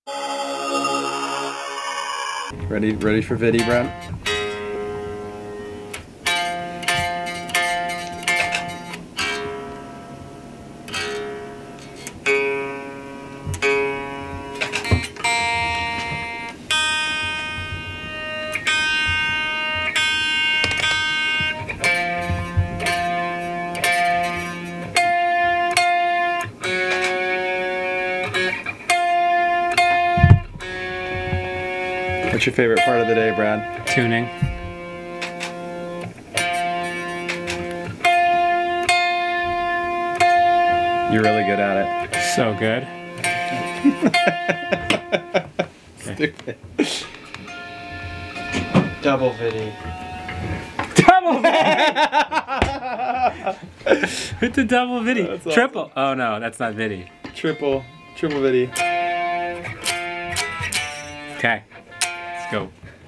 Ready for Viddy, Brent? What's your favorite part of the day, Brad? Tuning. You're really good at it. So good. Stupid. Double Viddy. Double Viddy! Hit the double Viddy. That's Triple. awesome. Oh no, that's not Viddy. Triple Viddy. Okay, let's go.